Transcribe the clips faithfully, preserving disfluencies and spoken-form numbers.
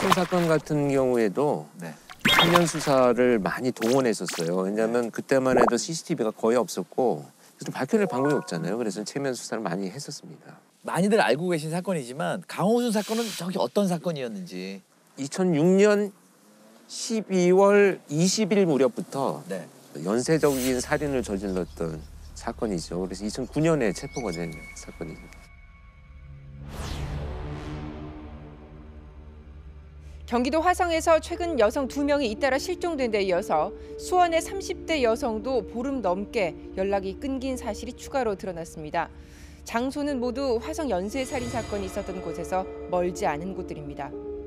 강호순 사건 같은 경우에도 네. 청년 수사를 많이 동원했었어요. 왜냐하면 그때만 해도 씨씨티비가 거의 없었고 그래서 밝혀낼 방법이 없잖아요. 그래서 체면 수사를 많이 했었습니다. 많이들 알고 계신 사건이지만 강호순 사건은 저기 어떤 사건이었는지. 이천육 년 십이월 이십일 무렵부터 네. 연쇄적인 살인을 저질렀던 사건이죠. 그래서 이천구 년에 체포가 된 사건입니다. 경기도 화성에서 최근 여성 두 명이 잇따라 실종된 데 이어서 수원의 삼십 대 여성도 보름 넘게 연락이 끊긴 사실이 추가로 드러났습니다. 장소는 모두 화성 연쇄살인 사건이 있었던 곳에서 멀지 않은 곳들입니다.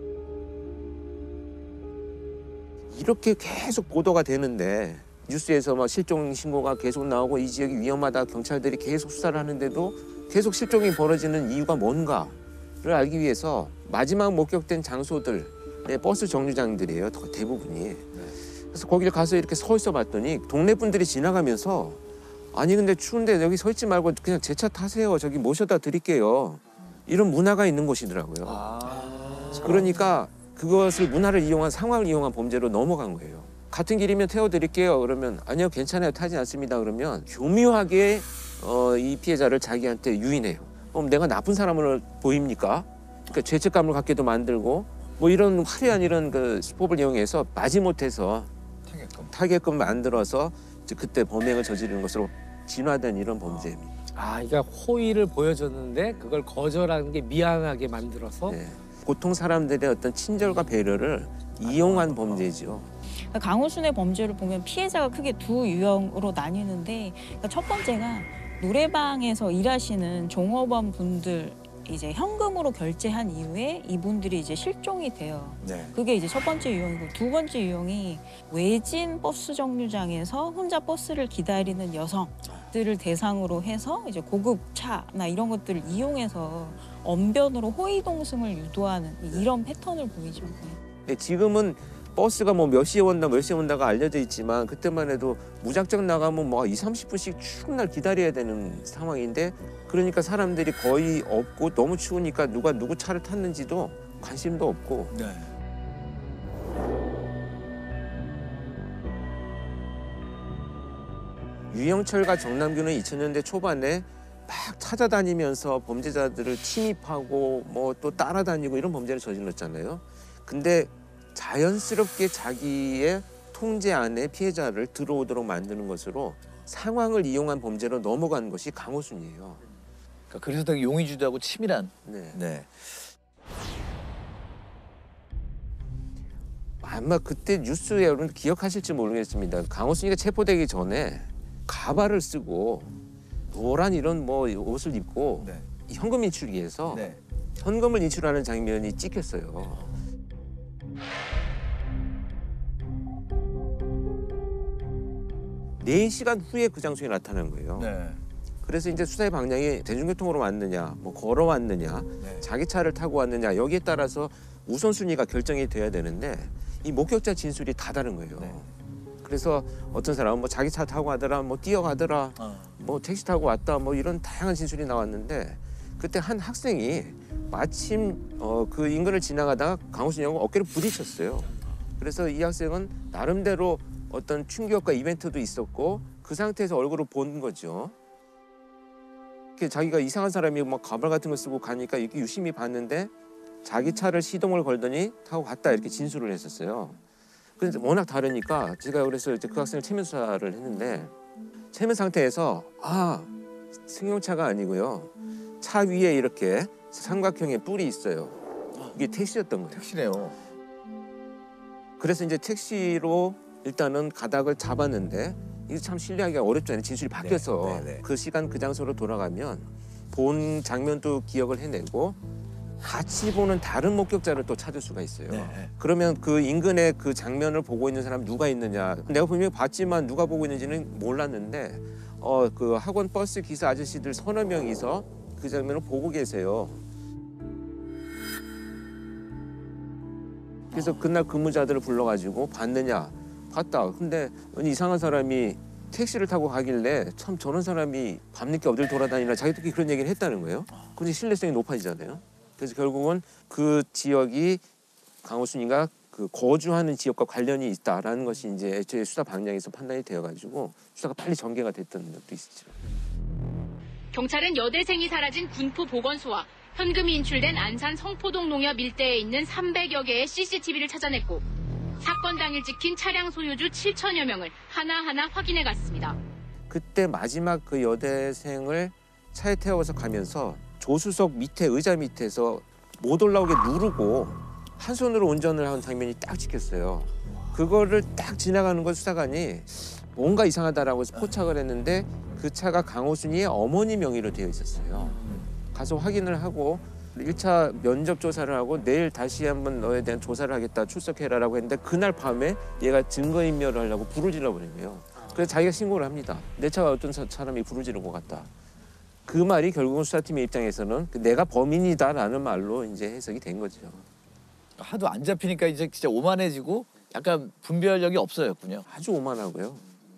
이렇게 계속 보도가 되는데 뉴스에서 막 실종 신고가 계속 나오고 이 지역이 위험하다 경찰들이 계속 수사를 하는데도 계속 실종이 벌어지는 이유가 뭔가를 알기 위해서 마지막 목격된 장소들 네, 버스 정류장들이에요. 대부분이. 그래서 거기를 가서 이렇게 서 있어 봤더니 동네 분들이 지나가면서 아니 근데 추운데 여기 서 있지 말고 그냥 제 차 타세요. 저기 모셔다 드릴게요. 이런 문화가 있는 곳이더라고요. 아. 그러니까 그것을 문화를 이용한 상황을 이용한 범죄로 넘어간 거예요. 같은 길이면 태워드릴게요. 그러면 아니요 괜찮아요. 타지 않습니다. 그러면 교묘하게 어, 이 피해자를 자기한테 유인해요. 그럼 내가 나쁜 사람으로 보입니까? 그러니까 죄책감을 갖게도 만들고 뭐 이런 화려한 이런 그 수법을 이용해서 마지못해서 타게끔. 타게끔 만들어서 이제 그때 범행을 저지르는 것으로 진화된 이런 범죄입니다. 아, 그러니까 호의를 보여줬는데 그걸 거절하는 게 미안하게 만들어서 네. 보통 사람들의 어떤 친절과 배려를 이용한 범죄죠. 강호순의 범죄를 보면 피해자가 크게 두 유형으로 나뉘는데 그러니까 첫 번째가 노래방에서 일하시는 종업원 분들 이제 현금으로 결제한 이후에 이분들이 이제 실종이 돼요. 네. 그게 이제 첫 번째 유형이고 두 번째 유형이 외진 버스 정류장에서 혼자 버스를 기다리는 여성들을 대상으로 해서 이제 고급 차나 이런 것들을 이용해서 언변으로 호의 동승을 유도하는 이런 패턴을 보이죠. 네, 지금은 버스가 뭐 몇 시에 온다 몇 시에 온다가 알려져 있지만 그때만 해도 무작정 나가면 뭐 이삼십 분씩 추운 기다려야 되는 상황인데 그러니까 사람들이 거의 없고 너무 추우니까 누가 누구 차를 탔는지도 관심도 없고 네. 유영철과 정남규는 이천 년대 초반에 막 찾아다니면서 범죄자들을 침입하고 뭐 또 따라다니고 이런 범죄를 저질렀잖아요. 근데 자연스럽게 자기의 통제 안에 피해자를 들어오도록 만드는 것으로 상황을 이용한 범죄로 넘어간 것이 강호순이에요. 그러니까 그래서 되게 용의주도하고 치밀한. 네. 네. 아마 그때 뉴스에 여러분 기억하실지 모르겠습니다. 강호순이가 체포되기 전에 가발을 쓰고 노란 이런 뭐 옷을 입고 네. 현금 인출을 위해서 네. 현금을 인출하는 장면이 찍혔어요. 네 시간 후에 그 장소에 나타난 거예요. 네. 그래서 이제 수사의 방향이 대중교통으로 왔느냐, 뭐 걸어왔느냐, 네. 자기 차를 타고 왔느냐 여기에 따라서 우선순위가 결정이 돼야 되는데 이 목격자 진술이 다 다른 거예요. 네. 그래서 어떤 사람은 뭐 자기 차 타고 가더라, 뭐 뛰어가더라, 어. 뭐 택시 타고 왔다, 뭐 이런 다양한 진술이 나왔는데 그때 한 학생이 마침 어, 그 인근을 지나가다가 강호순이하고 어깨를 부딪혔어요. 그래서 이 학생은 나름대로 어떤 충격과 이벤트도 있었고 그 상태에서 얼굴을 본 거죠. 자기가 이상한 사람이 막 가발 같은 거 쓰고 가니까 이렇게 유심히 봤는데 자기 차를 시동을 걸더니 타고 갔다 이렇게 진술을 했었어요. 그런데 워낙 다르니까 제가 그래서 이제 그 학생을 체면 수사를 했는데 체면 상태에서 아 승용차가 아니고요. 차 위에 이렇게 삼각형의 뿔이 있어요. 이게 택시였던 거예요. 택시네요. 그래서 이제 택시로 일단은 가닥을 잡았는데 이게 참 신뢰하기가 어렵잖아요. 진술이 바뀌어서 네, 네, 네. 그 시간 그 장소로 돌아가면 본 장면도 기억을 해내고 같이 보는 다른 목격자를 또 찾을 수가 있어요. 네. 그러면 그 인근에 그 장면을 보고 있는 사람 누가 있느냐. 내가 분명히 봤지만 누가 보고 있는지는 몰랐는데 어, 그 학원 버스 기사 아저씨들 서너 명이서 그 장면을 보고 계세요. 그래서 그날 근무자들을 불러가지고 봤느냐. 봤다. 근데 이상한 사람이 택시를 타고 가길래 참 저런 사람이 밤늦게 어딜 돌아다니나 자기들끼리 그런 얘기를 했다는 거예요. 근데 신뢰성이 높아지잖아요. 그래서 결국은 그 지역이 강호순이가 그 거주하는 지역과 관련이 있다라는 것이 이제 애초에 수사 방향에서 판단이 되어가지고 수사가 빨리 전개가 됐던 것도 있었죠. 경찰은 여대생이 사라진 군포 보건소와 현금이 인출된 안산 성포동 농협 일대에 있는 삼백여 개의 씨씨티비를 찾아냈고 사건 당일 찍힌 차량 소유주 칠천여 명을 하나하나 확인해 갔습니다. 그때 마지막 그 여대생을 차에 태워서 가면서 조수석 밑에 의자 밑에서 못 올라오게 누르고 한 손으로 운전을 한 장면이 딱 찍혔어요. 그거를 딱 지나가는 건 수사관이 뭔가 이상하다라고 해서 포착을 했는데 그 차가 강호순이의 어머니 명의로 되어 있었어요. 가서 확인을 하고 일 차 면접 조사를 하고 내일 다시 한번 너에 대한 조사를 하겠다 출석해라라고 했는데 그날 밤에 얘가 증거인멸을 하려고 불을 질러버린 거예요. 그래서 자기가 신고를 합니다. 내 차가 어떤 사람이 불을 지른 것 같다. 그 말이 결국은 수사팀의 입장에서는 내가 범인이다라는 말로 이제 해석이 된 거죠. 하도 안 잡히니까 이제 진짜 오만해지고 약간 분별력이 없어졌군요. 아주 오만하고요.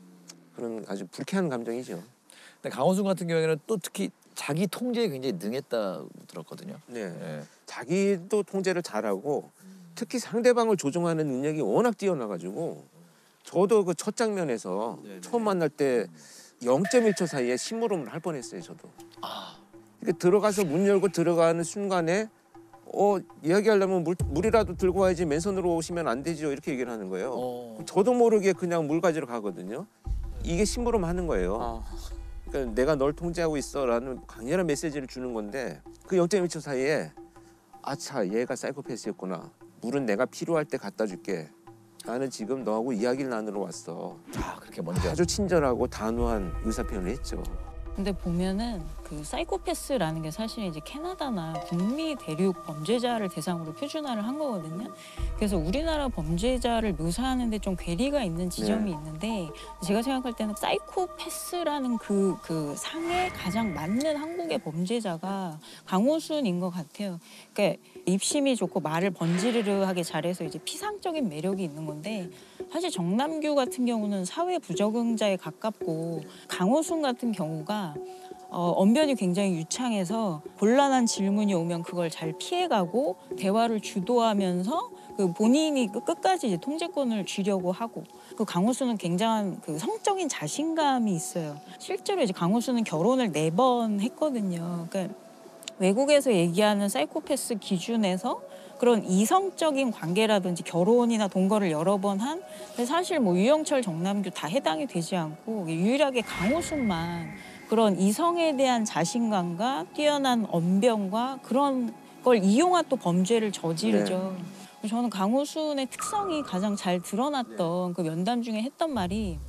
그런 아주 불쾌한 감정이죠. 근데 강호순 같은 경우에는 또 특히 자기 통제에 굉장히 능했다고 들었거든요. 네. 네. 자기도 통제를 잘하고 특히 상대방을 조종하는 능력이 워낙 뛰어나가지고 저도 그 첫 장면에서 네네. 처음 만날 때 영 점 일 초 사이에 심부름을 할 뻔했어요. 저도. 아. 이렇게 들어가서 문 열고 들어가는 순간에 어 이야기하려면 물, 물이라도 들고 와야지 맨손으로 오시면 안 되죠. 이렇게 얘기를 하는 거예요. 어. 저도 모르게 그냥 물 가지러 가거든요. 이게 심부름 하는 거예요. 아. 그러니까 내가 널 통제하고 있어라는 강렬한 메시지를 주는 건데 그 영 점 일 초 사이에 아차 얘가 사이코패스였구나. 물은 내가 필요할 때 갖다 줄게. 나는 지금 너하고 이야기를 나누러 왔어. 아, 그렇게 먼저 아주 친절하고 단호한 의사 표현을 했죠. 근데 보면은 그 사이코패스라는 게 사실 이제 캐나다나 북미 대륙 범죄자를 대상으로 표준화를 한 거거든요. 그래서 우리나라 범죄자를 묘사하는데 좀 괴리가 있는 지점이 네. 있는데 제가 생각할 때는 사이코패스라는 그, 그 상에 가장 맞는 한국의 범죄자가 강호순인 것 같아요. 그러니까 입심이 좋고 말을 번지르르하게 잘해서 이제 피상적인 매력이 있는 건데 사실 정남규 같은 경우는 사회 부적응자에 가깝고 강호순 같은 경우가 어, 언변이 굉장히 유창해서 곤란한 질문이 오면 그걸 잘 피해가고 대화를 주도하면서 그 본인이 끝까지 이제 통제권을 쥐려고 하고 그 강호순은 굉장한 그 성적인 자신감이 있어요. 실제로 이제 강호순은 결혼을 네 번 했거든요. 그러니까 외국에서 얘기하는 사이코패스 기준에서 그런 이성적인 관계라든지 결혼이나 동거를 여러 번 한 사실 뭐 유영철, 정남규 다 해당이 되지 않고 유일하게 강호순만 그런 이성에 대한 자신감과 뛰어난 언변과 그런 걸 이용한 또 범죄를 저지르죠. 네. 저는 강호순의 특성이 가장 잘 드러났던 그 면담 중에 했던 말이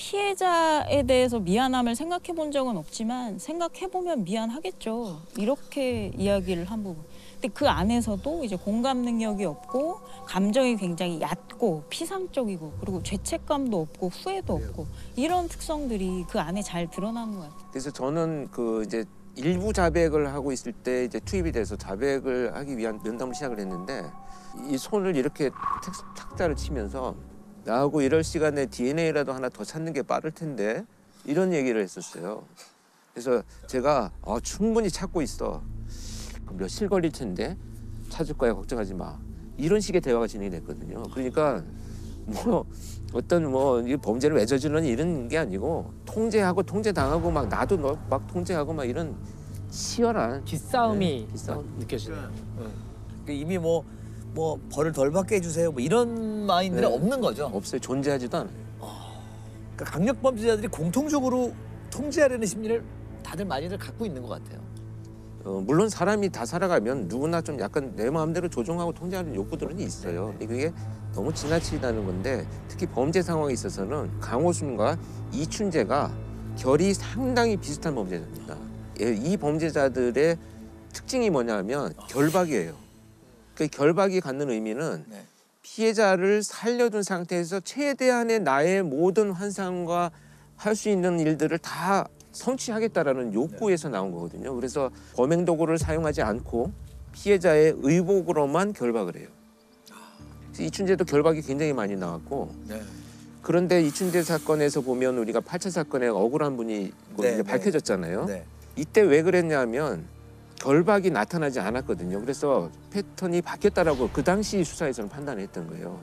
피해자에 대해서 미안함을 생각해 본 적은 없지만 생각해 보면 미안하겠죠. 이렇게 이야기를 한 부분. 근데 그 안에서도 이제 공감 능력이 없고 감정이 굉장히 얕고 피상적이고 그리고 죄책감도 없고 후회도 없고 이런 특성들이 그 안에 잘 드러나는 것 같아요. 그래서 저는 그 이제 일부 자백을 하고 있을 때 이제 투입이 돼서 자백을 하기 위한 면담을 시작을 했는데 이 손을 이렇게 탁, 탁자를 치면서 나하고 이럴 시간에 디엔에이라도 하나 더 찾는 게 빠를 텐데 이런 얘기를 했었어요. 그래서 제가 어, 충분히 찾고 있어. 며칠 걸릴 텐데 찾을 거야 걱정하지 마. 이런 식의 대화가 진행이 됐거든요. 그러니까 뭐 어떤 뭐 범죄를 왜 저지르는 이런 게 아니고 통제하고 통제당하고 막 나도 너 막 통제하고 막 이런 치열한 기싸움이 네, 기싸움. 느껴지네요. 네. 이미 뭐, 뭐 벌을 덜 받게 해주세요 뭐 이런 마인드는 네. 없는 거죠. 없어요. 존재하지도 않아요. 그러니까 강력 범죄자들이 공통적으로 통제하려는 심리를 다들 많이들 갖고 있는 것 같아요. 어, 물론 사람이 다 살아가면 누구나 좀 약간 내 마음대로 조종하고 통제하는 욕구들은 있어요. 근데 그게 너무 지나치다는 건데 특히 범죄 상황에 있어서는 강호순과 이춘재가 결이 상당히 비슷한 범죄자입니다. 이 범죄자들의 특징이 뭐냐면 결박이에요. 그 결박이 갖는 의미는 네. 피해자를 살려둔 상태에서 최대한의 나의 모든 환상과 할 수 있는 일들을 다 성취하겠다라는 욕구에서 나온 거거든요. 그래서 범행 도구를 사용하지 않고 피해자의 의복으로만 결박을 해요. 이춘재도 결박이 굉장히 많이 나왔고 네. 그런데 이춘재 사건에서 보면 우리가 팔 차 사건에 억울한 분이 네, 이제 네. 밝혀졌잖아요. 네. 이때 왜 그랬냐면 결박이 나타나지 않았거든요. 그래서 패턴이 바뀌었다라고 그 당시 수사에서는 판단했던 거예요.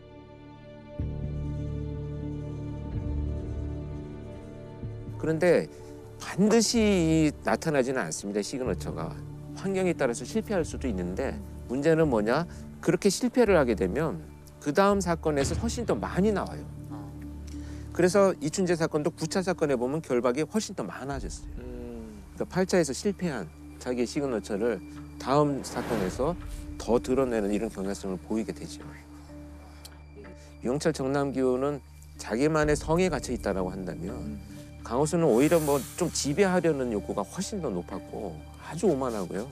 그런데 반드시 나타나지는 않습니다. 시그너처가. 환경에 따라서 실패할 수도 있는데 문제는 뭐냐? 그렇게 실패를 하게 되면 그 다음 사건에서 훨씬 더 많이 나와요. 그래서 이춘재 사건도 구 차 사건에 보면 결박이 훨씬 더 많아졌어요. 그러니까 팔 차에서 실패한 자기의 시그너처를 다음 사건에서 더 드러내는 이런 경향성을 보이게 되죠. 유영철, 정남규는 자기만의 성에 갇혀 있다라고 한다면 강호수는 오히려 뭐 좀 지배하려는 욕구가 훨씬 더 높았고 아주 오만하고요.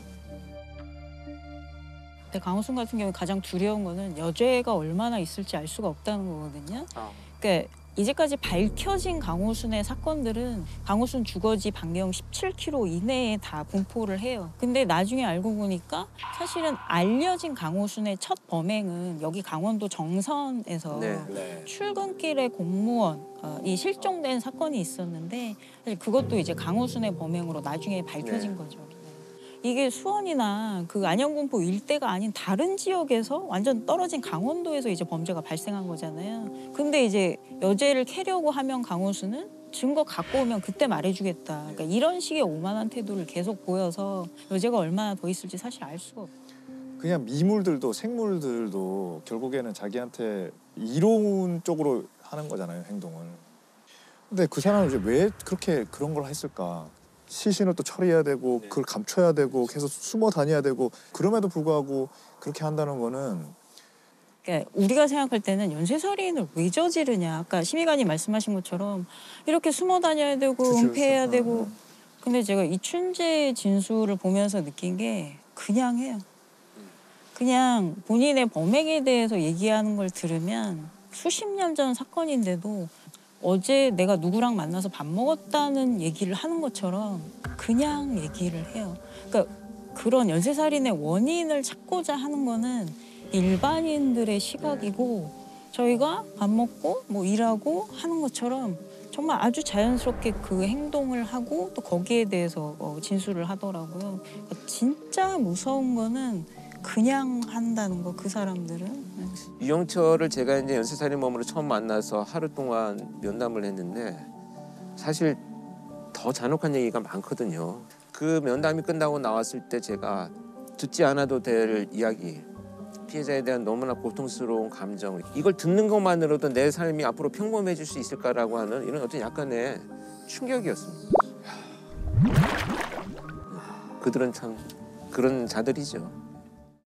근데 강호순 같은 경우에 가장 두려운 거는 여죄가 얼마나 있을지 알 수가 없다는 거거든요. 아. 그러니까 이제까지 밝혀진 강호순의 사건들은 강호순 주거지 반경 십칠 킬로미터 이내에 다 분포를 해요. 근데 나중에 알고 보니까 사실은 알려진 강호순의 첫 범행은 여기 강원도 정선에서 네. 출근길에 공무원이 실종된 사건이 있었는데 사실 그것도 이제 강호순의 범행으로 나중에 밝혀진 네. 거죠. 이게 수원이나 그 안양군포 일대가 아닌 다른 지역에서 완전 떨어진 강원도에서 이제 범죄가 발생한 거잖아요. 근데 이제 여죄를 캐려고 하면 강호수는 증거 갖고 오면 그때 말해주겠다. 그러니까 이런 식의 오만한 태도를 계속 보여서 여죄가 얼마나 더 있을지 사실 알 수가 없어요. 그냥 미물들도 생물들도 결국에는 자기한테 이로운 쪽으로 하는 거잖아요, 행동을. 근데 그 사람은 이제 왜 그렇게 그런 걸 했을까? 시신을 또 처리해야 되고 그걸 감춰야 되고 계속 숨어 다녀야 되고 그럼에도 불구하고 그렇게 한다는 거는 그러니까 우리가 생각할 때는 연쇄살인을 왜 저지르냐. 아까 심의관이 말씀하신 것처럼 이렇게 숨어 다녀야 되고 그쵸, 은폐해야 그쵸. 되고. 음. 근데 제가 이춘재 진술을 보면서 느낀 게 그냥 해요. 그냥 본인의 범행에 대해서 얘기하는 걸 들으면 수십 년 전 사건인데도 어제 내가 누구랑 만나서 밥 먹었다는 얘기를 하는 것처럼 그냥 얘기를 해요. 그러니까 그런 연쇄살인의 원인을 찾고자 하는 거는 일반인들의 시각이고 저희가 밥 먹고 뭐 일하고 하는 것처럼 정말 아주 자연스럽게 그 행동을 하고 또 거기에 대해서 어, 진술을 하더라고요. 그러니까 진짜 무서운 거는 그냥 한다는 거, 그 사람들은. 유영철을 제가 이제 연쇄살인범으로 처음 만나서 하루 동안 면담을 했는데 사실 더 잔혹한 얘기가 많거든요. 그 면담이 끝나고 나왔을 때 제가 듣지 않아도 될 이야기, 피해자에 대한 너무나 고통스러운 감정, 이걸 듣는 것만으로도 내 삶이 앞으로 평범해질 수 있을까라고 하는 이런 어떤 약간의 충격이었습니다. 그들은 참 그런 자들이죠.